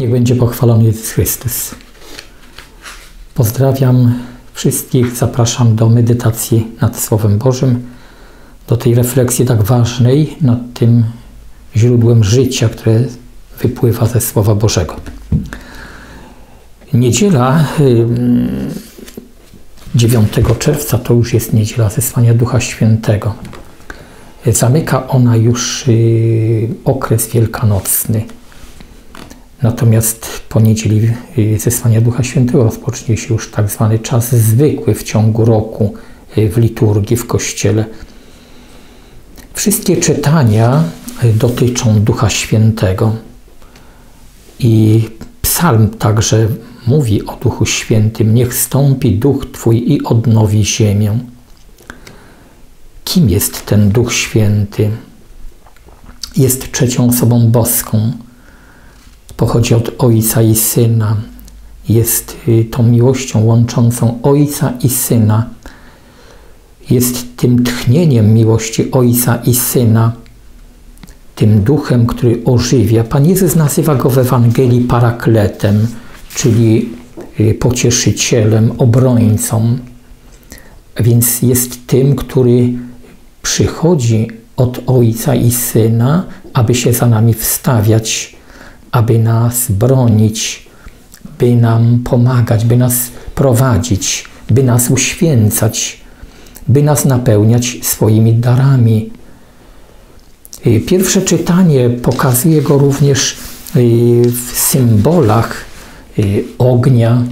Niech będzie pochwalony Jezus Chrystus. Pozdrawiam wszystkich, zapraszam do medytacji nad Słowem Bożym, do tej refleksji tak ważnej nad tym źródłem życia, które wypływa ze Słowa Bożego. Niedziela 9 czerwca to już jest niedziela zesłania Ducha Świętego. Zamyka ona już okres wielkanocny. Natomiast po niedzieli zesłania Ducha Świętego rozpocznie się już tak zwany czas zwykły w ciągu roku w liturgii, w Kościele. Wszystkie czytania dotyczą Ducha Świętego i psalm także mówi o Duchu Świętym. Niech stąpi Duch Twój i odnowi ziemię. Kim jest ten Duch Święty? Jest trzecią osobą boską. Pochodzi od Ojca i Syna. Jest tą miłością łączącą Ojca i Syna. Jest tym tchnieniem miłości Ojca i Syna. Tym Duchem, który ożywia. Pan Jezus nazywa Go w Ewangelii Parakletem, czyli pocieszycielem, obrońcą. Więc jest tym, który przychodzi od Ojca i Syna, aby się za nami wstawiać, aby nas bronić, by nam pomagać, by nas prowadzić, by nas uświęcać, by nas napełniać swoimi darami. Pierwsze czytanie pokazuje Go również w symbolach ognia,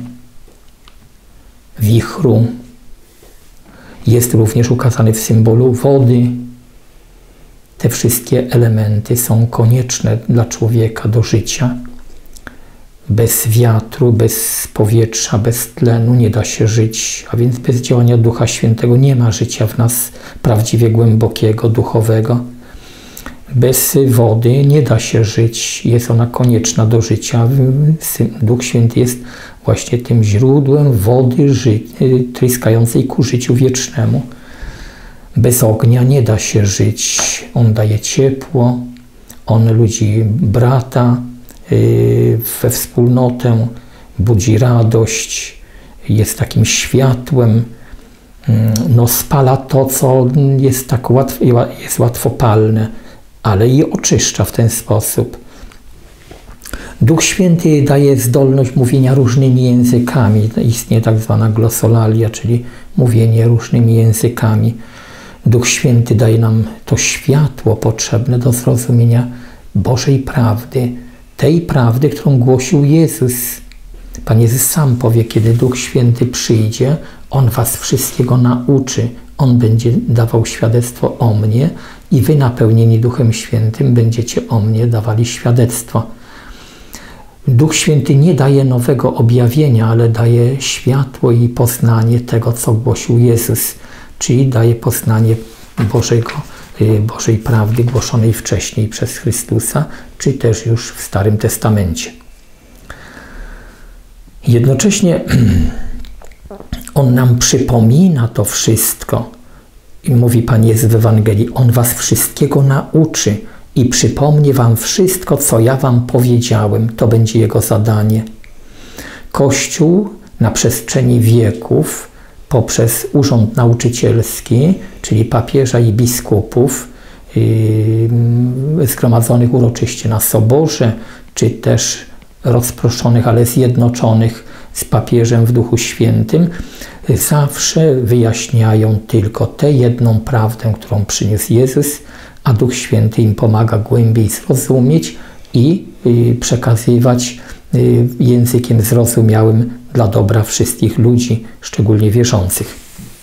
wichru. Jest również ukazany w symbolu wody. Te wszystkie elementy są konieczne dla człowieka do życia. Bez wiatru, bez powietrza, bez tlenu nie da się żyć, a więc bez działania Ducha Świętego nie ma życia w nas prawdziwie głębokiego, duchowego. Bez wody nie da się żyć, jest ona konieczna do życia. Duch Święty jest właśnie tym źródłem wody tryskającej ku życiu wiecznemu. Bez ognia nie da się żyć. On daje ciepło, on ludzi brata we wspólnotę, budzi radość, jest takim światłem, spala to, co jest tak jest łatwopalne, ale i oczyszcza w ten sposób. Duch Święty daje zdolność mówienia różnymi językami. Istnieje tak zwana glosolalia, czyli mówienie różnymi językami. Duch Święty daje nam to światło potrzebne do zrozumienia Bożej prawdy, tej prawdy, którą głosił Jezus. Pan Jezus sam powie, kiedy Duch Święty przyjdzie, On was wszystkiego nauczy. On będzie dawał świadectwo o mnie i wy napełnieni Duchem Świętym będziecie o mnie dawali świadectwo. Duch Święty nie daje nowego objawienia, ale daje światło i poznanie tego, co głosił Jezus, czyli daje poznanie Bożej prawdy głoszonej wcześniej przez Chrystusa, czy też już w Starym Testamencie. Jednocześnie On nam przypomina to wszystko. I mówi Pan Jezus w Ewangelii, On was wszystkiego nauczy i przypomni wam wszystko, co ja wam powiedziałem. To będzie Jego zadanie. Kościół na przestrzeni wieków poprzez urząd nauczycielski, czyli papieża i biskupów zgromadzonych uroczyście na soborze, czy też rozproszonych, ale zjednoczonych z papieżem w Duchu Świętym, zawsze wyjaśniają tylko tę jedną prawdę, którą przyniósł Jezus, a Duch Święty im pomaga głębiej zrozumieć i przekazywać językiem zrozumiałym dla dobra wszystkich ludzi, szczególnie wierzących.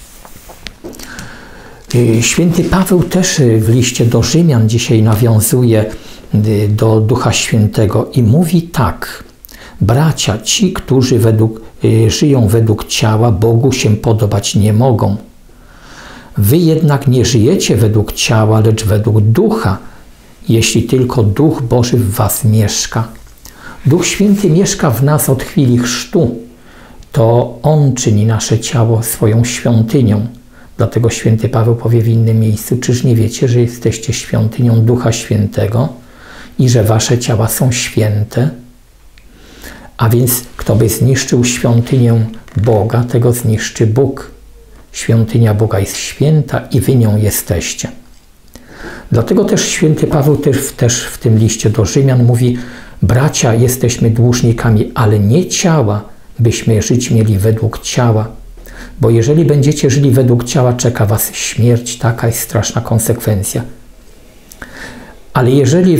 Święty Paweł też w liście do Rzymian dzisiaj nawiązuje do Ducha Świętego i mówi tak: bracia, ci, którzy żyją według ciała, Bogu się podobać nie mogą. Wy jednak nie żyjecie według ciała, lecz według Ducha, jeśli tylko Duch Boży w was mieszka. Duch Święty mieszka w nas od chwili chrztu. To On czyni nasze ciało swoją świątynią. Dlatego święty Paweł powie w innym miejscu: czyż nie wiecie, że jesteście świątynią Ducha Świętego i że wasze ciała są święte? A więc kto by zniszczył świątynię Boga, tego zniszczy Bóg. Świątynia Boga jest święta i wy nią jesteście. Dlatego też święty Paweł też w tym liście do Rzymian mówi: bracia, jesteśmy dłużnikami, ale nie ciała, byśmy żyć mieli według ciała. Bo jeżeli będziecie żyli według ciała, czeka was śmierć, taka jest straszna konsekwencja. Ale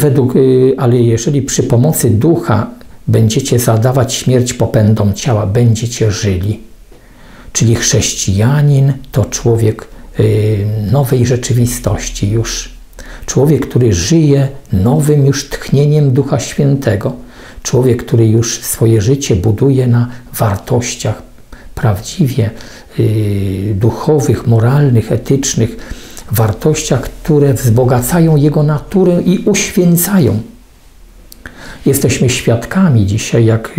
jeżeli przy pomocy ducha będziecie zadawać śmierć popędom ciała, będziecie żyli. Czyli chrześcijanin to człowiek nowej rzeczywistości już. Człowiek, który żyje nowym już tchnieniem Ducha Świętego. Człowiek, który już swoje życie buduje na wartościach prawdziwie duchowych, moralnych, etycznych, wartościach, które wzbogacają jego naturę i uświęcają. Jesteśmy świadkami dzisiaj, jak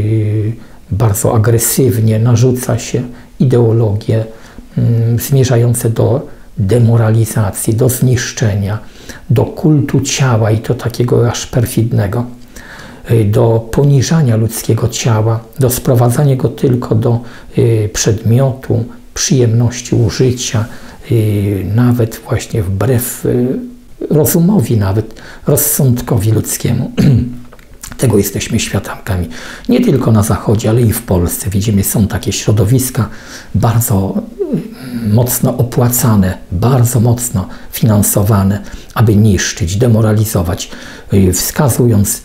bardzo agresywnie narzuca się ideologie zmierzające do demoralizacji, do zniszczenia, do kultu ciała i to takiego aż perfidnego, do poniżania ludzkiego ciała, do sprowadzania go tylko do przedmiotu, przyjemności użycia, nawet właśnie wbrew rozumowi, nawet rozsądkowi ludzkiemu. Tego jesteśmy świadkami. Nie tylko na Zachodzie, ale i w Polsce. Widzimy, są takie środowiska bardzo mocno opłacane, bardzo mocno finansowane, aby niszczyć, demoralizować, wskazując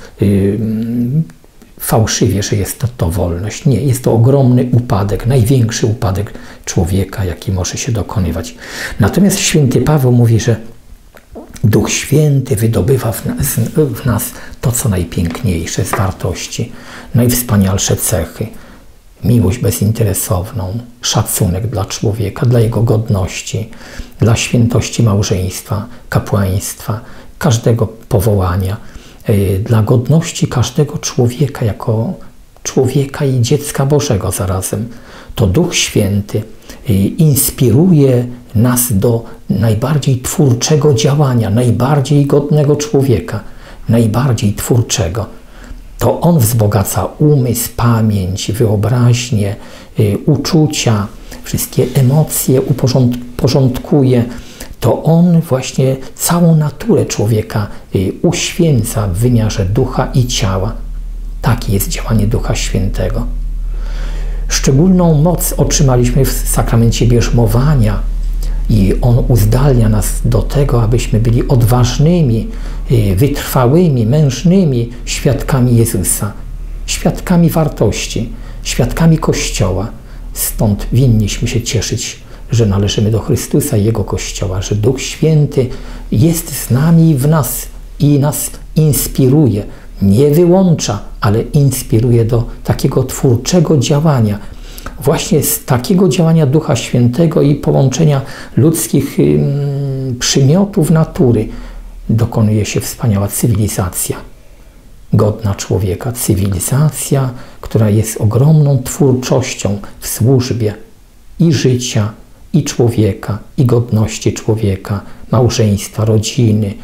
fałszywie, że jest to wolność. Nie, jest to ogromny upadek, największy upadek człowieka, jaki może się dokonywać. Natomiast święty Paweł mówi, że Duch Święty wydobywa w nas to, co najpiękniejsze z wartości, najwspanialsze cechy. Miłość bezinteresowną, szacunek dla człowieka, dla jego godności, dla świętości małżeństwa, kapłaństwa, każdego powołania, dla godności każdego człowieka jako człowieka i dziecka Bożego zarazem. To Duch Święty inspiruje nas do najbardziej twórczego działania, najbardziej godnego człowieka, najbardziej twórczego. To On wzbogaca umysł, pamięć, wyobraźnię, uczucia, wszystkie emocje uporządkuje. To On właśnie całą naturę człowieka uświęca w wymiarze ducha i ciała. Takie jest działanie Ducha Świętego. Szczególną moc otrzymaliśmy w sakramencie bierzmowania i on uzdalnia nas do tego, abyśmy byli odważnymi, wytrwałymi, mężnymi świadkami Jezusa, świadkami wartości, świadkami Kościoła. Stąd winniśmy się cieszyć, że należymy do Chrystusa i Jego Kościoła, że Duch Święty jest z nami i w nas i nas inspiruje. Nie wyłącza, ale inspiruje do takiego twórczego działania. Właśnie z takiego działania Ducha Świętego i połączenia ludzkich przymiotów natury dokonuje się wspaniała cywilizacja, godna człowieka. Cywilizacja, która jest ogromną twórczością w służbie i życia, i człowieka, i godności człowieka, małżeństwa, rodziny,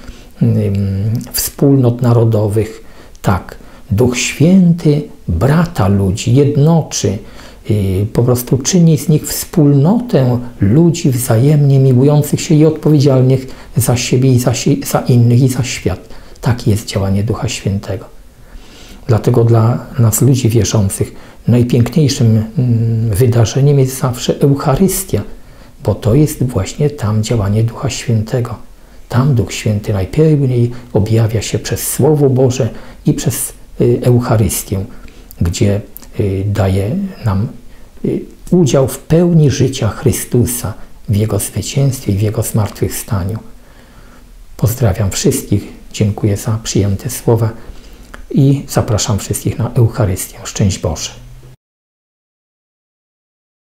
wspólnot narodowych. Tak, Duch Święty brata ludzi, jednoczy, po prostu czyni z nich wspólnotę ludzi wzajemnie miłujących się i odpowiedzialnych za siebie i za innych i za świat. Takie jest działanie Ducha Świętego. Dlatego dla nas, ludzi wierzących, najpiękniejszym wydarzeniem jest zawsze Eucharystia, bo to jest właśnie tam działanie Ducha Świętego. Tam Duch Święty najpełniej objawia się przez Słowo Boże i przez Eucharystię, gdzie daje nam udział w pełni życia Chrystusa, w Jego zwycięstwie i w Jego zmartwychwstaniu. Pozdrawiam wszystkich, dziękuję za przyjęte słowa i zapraszam wszystkich na Eucharystię. Szczęść Boże.